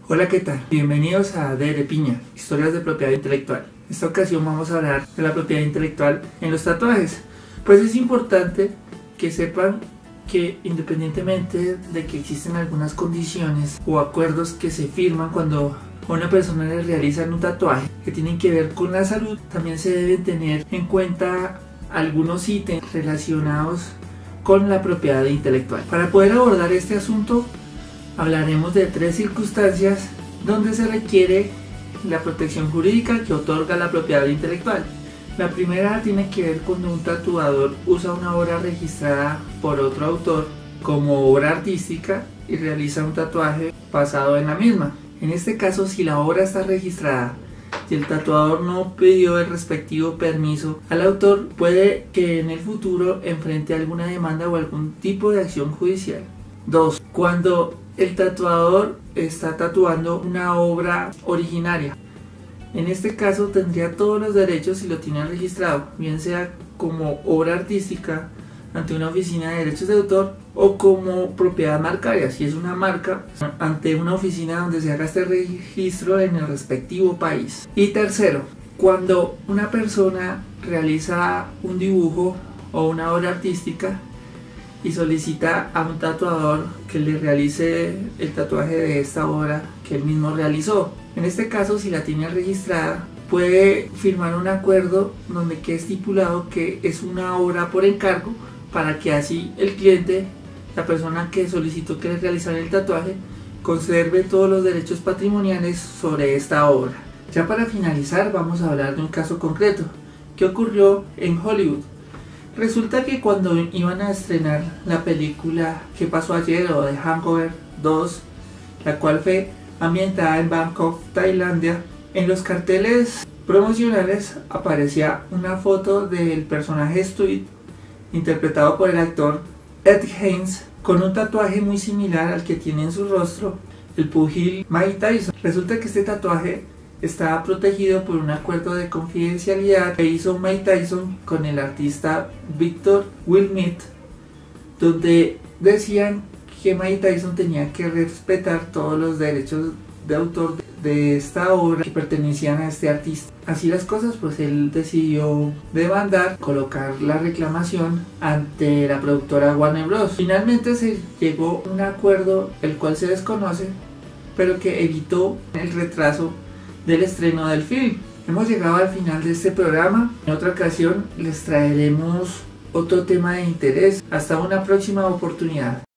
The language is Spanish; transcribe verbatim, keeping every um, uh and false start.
Hola, ¿qué tal? Bienvenidos a D R Piña, Historias de Propiedad Intelectual. En esta ocasión vamos a hablar de la propiedad intelectual en los tatuajes. Pues es importante que sepan que independientemente de que existen algunas condiciones o acuerdos que se firman cuando a una persona le realizan un tatuaje que tienen que ver con la salud, también se deben tener en cuenta algunos ítems relacionados con la propiedad intelectual. Para poder abordar este asunto, hablaremos de tres circunstancias donde se requiere la protección jurídica que otorga la propiedad intelectual. La primera tiene que ver cuando un tatuador usa una obra registrada por otro autor como obra artística y realiza un tatuaje basado en la misma. En este caso, si la obra está registrada y el tatuador no pidió el respectivo permiso al autor, puede que en el futuro enfrente alguna demanda o algún tipo de acción judicial. dos. Cuando el tatuador está tatuando una obra originaria. En este caso tendría todos los derechos si lo tiene registrado, bien sea como obra artística ante una oficina de derechos de autor o como propiedad marcaria, si es una marca, ante una oficina donde se haga este registro en el respectivo país. Y tercero, cuando una persona realiza un dibujo o una obra artística y solicita a un tatuador que le realice el tatuaje de esta obra que él mismo realizó. En este caso, si la tiene registrada, puede firmar un acuerdo donde quede estipulado que es una obra por encargo, para que así el cliente, la persona que solicitó que le realizara el tatuaje, conserve todos los derechos patrimoniales sobre esta obra. Ya para finalizar, vamos a hablar de un caso concreto que ocurrió en Hollywood. Resulta que cuando iban a estrenar la película ¿Qué pasó ayer? O The Hangover dos, la cual fue ambientada en Bangkok, Tailandia, en los carteles promocionales aparecía una foto del personaje Stewie, interpretado por el actor Ed Helms, con un tatuaje muy similar al que tiene en su rostro el púgil Mike Tyson. Resulta que este tatuaje estaba protegido por un acuerdo de confidencialidad que hizo Mike Tyson con el artista Victor Wilmette, donde decían que Mike Tyson tenía que respetar todos los derechos de autor de esta obra que pertenecían a este artista. Así las cosas, pues él decidió demandar, colocar la reclamación ante la productora Warner Bros. Finalmente se llegó a un acuerdo el cual se desconoce, pero que evitó el retraso del estreno del film. Hemos llegado al final de este programa. En otra ocasión les traeremos otro tema de interés. Hasta una próxima oportunidad.